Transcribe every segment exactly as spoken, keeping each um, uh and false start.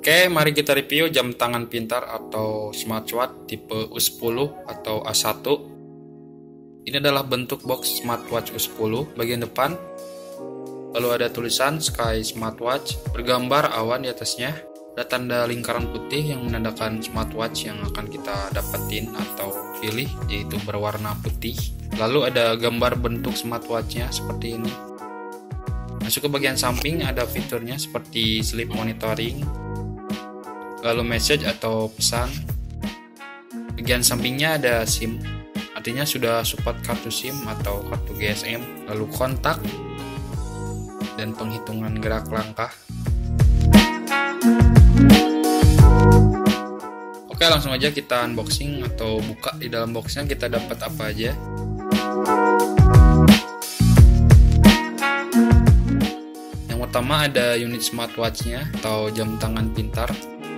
Oke, mari kita review jam tangan pintar atau smartwatch tipe U sepuluh atau A satu. Ini adalah bentuk box smartwatch U sepuluh. Bagian depan lalu ada tulisan Sky Smartwatch, bergambar awan di atasnya. Ada tanda lingkaran putih yang menandakan smartwatch yang akan kita dapetin atau pilih, yaitu berwarna putih. Lalu ada gambar bentuk smartwatchnya seperti ini. Masuk ke bagian samping, ada fiturnya seperti sleep monitoring, lalu message atau pesan. Bagian sampingnya ada SIM, artinya sudah support kartu SIM atau kartu G S M, lalu kontak dan penghitungan gerak langkah. Oke, langsung aja kita unboxing atau buka. Di dalam boxnya kita dapat apa aja. Yang pertama ada unit smartwatchnya atau jam tangan pintar.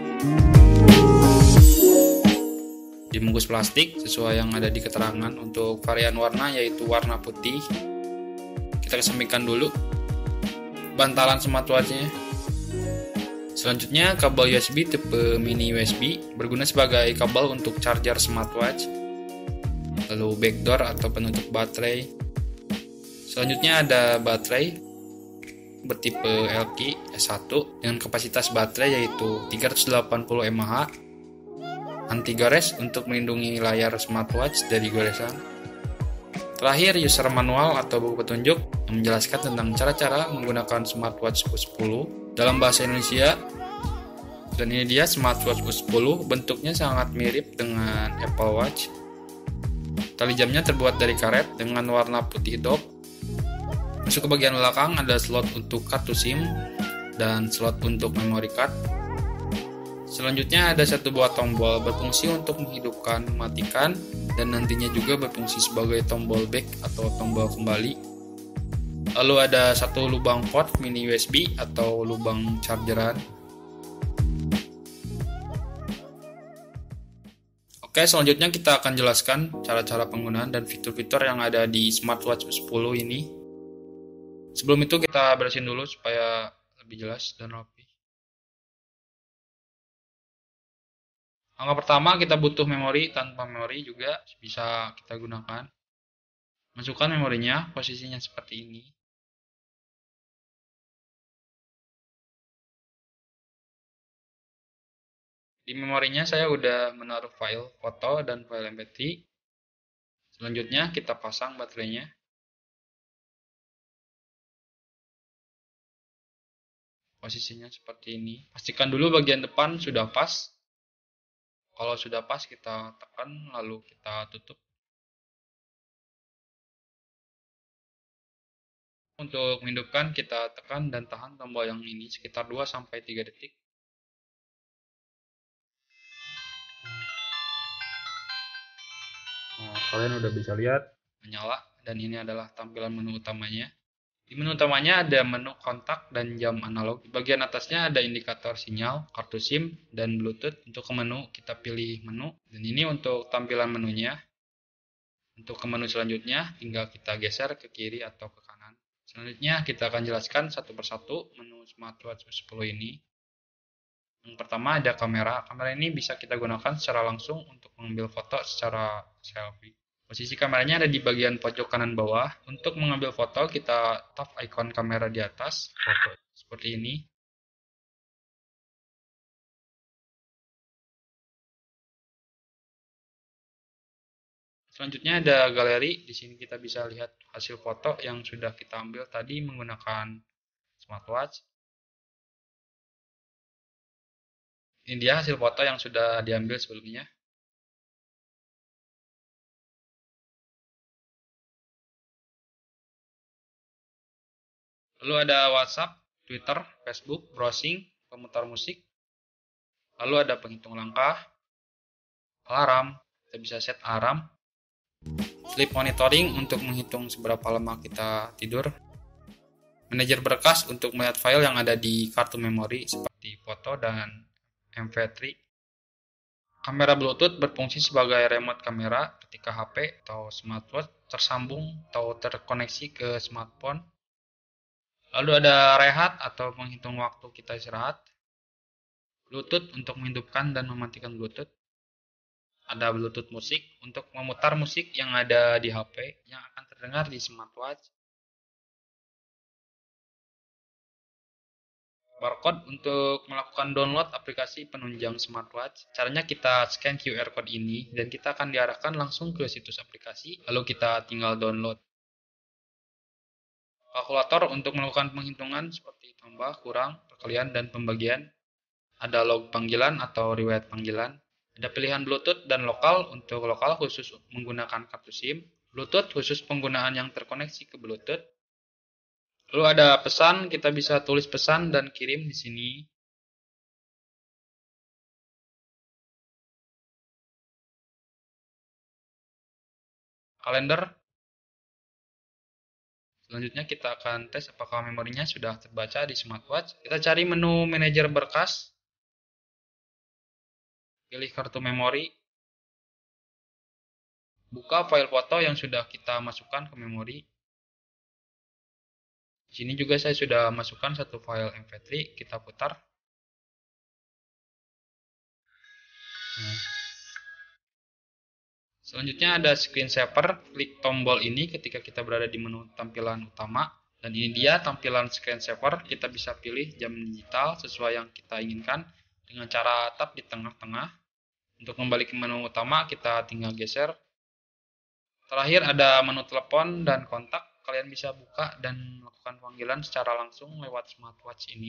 Dibungkus plastik sesuai yang ada di keterangan. Untuk varian warna yaitu warna putih. Kita kesampingkan dulu bantalan smartwatchnya. Selanjutnya kabel U S B tipe mini U S B, berguna sebagai kabel untuk charger smartwatch. Lalu backdoor atau penutup baterai. Selanjutnya ada baterai bertipe L Q S satu dengan kapasitas baterai yaitu tiga ratus delapan puluh mAh, anti gores untuk melindungi layar smartwatch dari goresan. Terakhir, user manual atau buku petunjuk yang menjelaskan tentang cara-cara menggunakan smartwatch U sepuluh dalam bahasa Indonesia. Dan ini dia smartwatch U sepuluh, bentuknya sangat mirip dengan Apple Watch. Tali jamnya terbuat dari karet dengan warna putih dop. Masuk ke bagian belakang, ada slot untuk kartu SIM dan slot untuk memory card. Selanjutnya ada satu buah tombol berfungsi untuk menghidupkan, mematikan, dan nantinya juga berfungsi sebagai tombol back atau tombol kembali. Lalu ada satu lubang port mini U S B atau lubang chargeran. Oke, selanjutnya kita akan jelaskan cara-cara penggunaan dan fitur-fitur yang ada di smartwatch U sepuluh ini. Sebelum itu kita bersihin dulu supaya lebih jelas dan rapi. Langkah pertama, kita butuh memori. Tanpa memori juga bisa kita gunakan. Masukkan memorinya, posisinya seperti ini. Di memorinya saya udah menaruh file foto dan file M P tiga. Selanjutnya kita pasang baterainya. Posisinya seperti ini. Pastikan dulu bagian depan sudah pas. Kalau sudah pas kita tekan lalu kita tutup. Untuk menghidupkan kita tekan dan tahan tombol yang ini sekitar dua sampai tiga detik. Nah, kalian udah bisa lihat menyala, dan ini adalah tampilan menu utamanya. Di menu utamanya ada menu kontak dan jam analog. Di bagian atasnya ada indikator sinyal, kartu SIM, dan Bluetooth. Untuk ke menu kita pilih menu, dan ini untuk tampilan menunya. Untuk ke menu selanjutnya tinggal kita geser ke kiri atau ke kanan. Selanjutnya kita akan jelaskan satu persatu menu smartwatch U sepuluh ini. Yang pertama ada kamera. Kamera ini bisa kita gunakan secara langsung untuk mengambil foto secara selfie. Posisi kameranya ada di bagian pojok kanan bawah. Untuk mengambil foto kita tap icon kamera di atas, foto seperti ini. Selanjutnya ada galeri. Di sini kita bisa lihat hasil foto yang sudah kita ambil tadi menggunakan smartwatch. Ini dia hasil foto yang sudah diambil sebelumnya. Lalu ada WhatsApp, Twitter, Facebook, browsing, pemutar musik. Lalu ada penghitung langkah, alarm, kita bisa set alarm. Sleep monitoring untuk menghitung seberapa lama kita tidur. Manajer berkas untuk melihat file yang ada di kartu memori seperti foto dan M P tiga. Kamera Bluetooth berfungsi sebagai remote kamera ketika H P atau smartwatch tersambung atau terkoneksi ke smartphone. Lalu ada rehat atau menghitung waktu kita istirahat. Bluetooth untuk menghidupkan dan mematikan Bluetooth. Ada Bluetooth musik untuk memutar musik yang ada di H P yang akan terdengar di smartwatch. Barcode untuk melakukan download aplikasi penunjang smartwatch. Caranya kita scan Q R code ini dan kita akan diarahkan langsung ke situs aplikasi, lalu kita tinggal download. Kalkulator untuk melakukan penghitungan seperti tambah, kurang, perkalian, dan pembagian. Ada log panggilan atau riwayat panggilan. Ada pilihan Bluetooth dan lokal untuk lokal khusus menggunakan kartu SIM. Bluetooth khusus penggunaan yang terkoneksi ke Bluetooth. Lalu ada pesan, kita bisa tulis pesan dan kirim di sini. Kalender. Selanjutnya kita akan tes apakah memorinya sudah terbaca di smartwatch. Kita cari menu manajer berkas. Pilih kartu memori. Buka file foto yang sudah kita masukkan ke memori. Di sini juga saya sudah masukkan satu file M P tiga, kita putar. Nah. Selanjutnya ada screensaver, klik tombol ini ketika kita berada di menu tampilan utama. Dan ini dia tampilan screensaver, kita bisa pilih jam digital sesuai yang kita inginkan dengan cara tap di tengah-tengah. Untuk kembali ke menu utama, kita tinggal geser. Terakhir ada menu telepon dan kontak, kalian bisa buka dan melakukan panggilan secara langsung lewat smartwatch ini.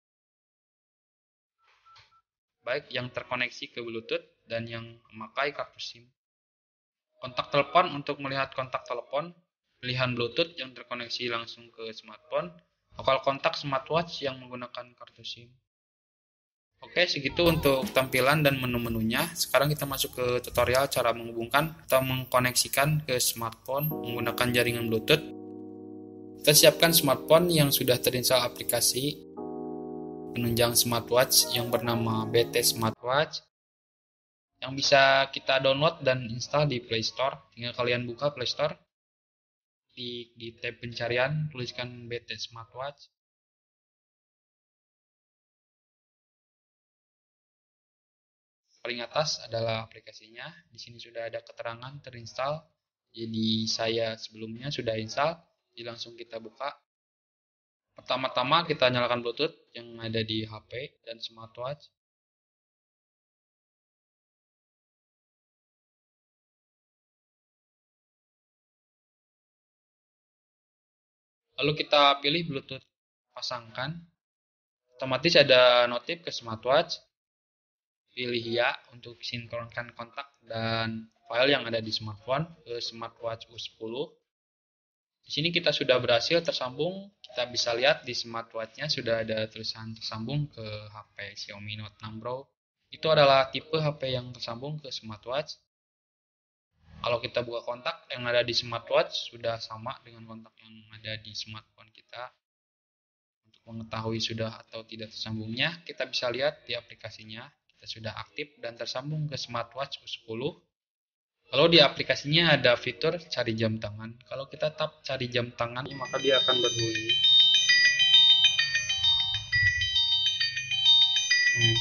Baik yang terkoneksi ke Bluetooth dan yang memakai kartu SIM. Kontak telepon untuk melihat kontak telepon, pilihan Bluetooth yang terkoneksi langsung ke smartphone, lokal kontak smartwatch yang menggunakan kartu SIM. Oke, segitu untuk tampilan dan menu-menunya. Sekarang kita masuk ke tutorial cara menghubungkan atau mengkoneksikan ke smartphone menggunakan jaringan Bluetooth. Kita siapkan smartphone yang sudah terinstall aplikasi penunjang smartwatch yang bernama B T Smartwatch, yang bisa kita download dan install di Play Store. Tinggal kalian buka Play Store, di, di tab pencarian tuliskan B T Smartwatch. Paling atas adalah aplikasinya. Di sini sudah ada keterangan terinstall. Jadi saya sebelumnya sudah install. Jadi langsung kita buka. Pertama-tama kita nyalakan Bluetooth yang ada di H P dan smartwatch. Lalu kita pilih Bluetooth pasangkan. Otomatis ada notif ke smartwatch. Pilih ya untuk sinkronkan kontak dan file yang ada di smartphone ke smartwatch U sepuluh. Di sini kita sudah berhasil tersambung. Kita bisa lihat di smartwatch-nya sudah ada tulisan tersambung ke H P Xiaomi Note enam Pro. Itu adalah tipe H P yang tersambung ke smartwatch. Kalau kita buka kontak yang ada di smartwatch sudah sama dengan kontak yang ada di smartphone kita. Untuk mengetahui sudah atau tidak tersambungnya, kita bisa lihat di aplikasinya. Kita sudah aktif dan tersambung ke smartwatch U sepuluh. Lalu di aplikasinya ada fitur cari jam tangan. Kalau kita tap cari jam tangan, maka dia akan berbunyi. Hmm.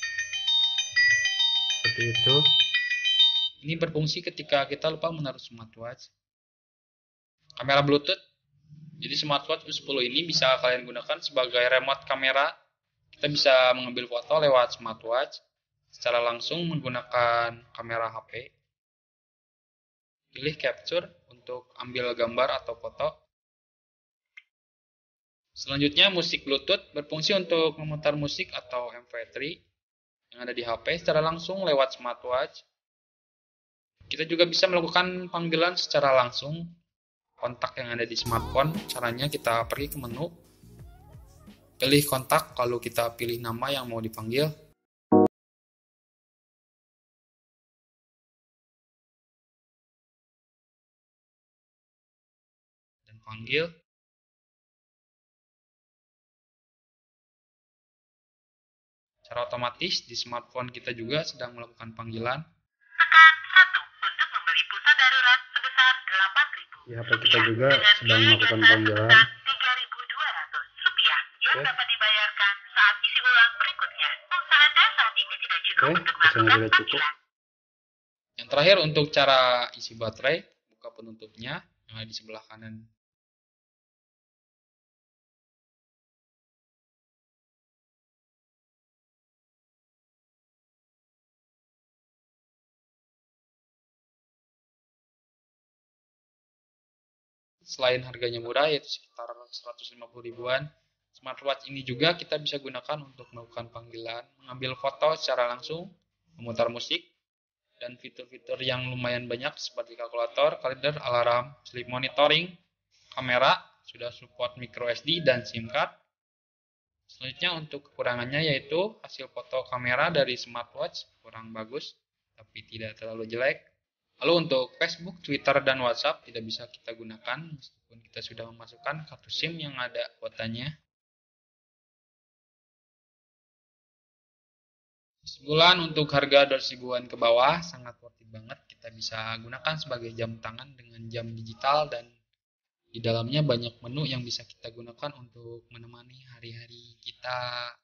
Seperti itu. Ini berfungsi ketika kita lupa menaruh smartwatch. Kamera Bluetooth. Jadi smartwatch U sepuluh ini bisa kalian gunakan sebagai remote kamera. Kita bisa mengambil foto lewat smartwatch secara langsung menggunakan kamera H P. Pilih capture untuk ambil gambar atau foto. Selanjutnya musik Bluetooth berfungsi untuk memutar musik atau M P tiga yang ada di H P secara langsung lewat smartwatch. Kita juga bisa melakukan panggilan secara langsung kontak yang ada di smartphone. Caranya kita pergi ke menu, pilih kontak, lalu kita pilih nama yang mau dipanggil. Dan panggil. Secara otomatis di smartphone kita juga sedang melakukan panggilan. Tekan satu untuk membeli pulsa darurat sebesar delapan ribu rupiah. Di H P kita juga sedang melakukan panggilan. tiga ribu dua ratus rupiah yang dapat dibayarkan saat isi ulang berikutnya. Pulsa Anda yang tidak cukup. Yang terakhir untuk cara isi baterai, buka penutupnya yang ada di sebelah kanan. Selain harganya murah, yaitu sekitar seratus lima puluh ribuan, smartwatch ini juga kita bisa gunakan untuk melakukan panggilan, mengambil foto secara langsung, memutar musik, dan fitur-fitur yang lumayan banyak seperti kalkulator, kalender, alarm, sleep monitoring, kamera, sudah support micro S D dan SIM card. Selanjutnya untuk kekurangannya yaitu hasil foto kamera dari smartwatch kurang bagus, tapi tidak terlalu jelek. Lalu untuk Facebook, Twitter, dan WhatsApp tidak bisa kita gunakan meskipun kita sudah memasukkan kartu SIM yang ada kuotanya. Sebulan untuk harga dua ratus ribuan ke bawah sangat worth it banget. Kita bisa gunakan sebagai jam tangan dengan jam digital dan di dalamnya banyak menu yang bisa kita gunakan untuk menemani hari-hari kita.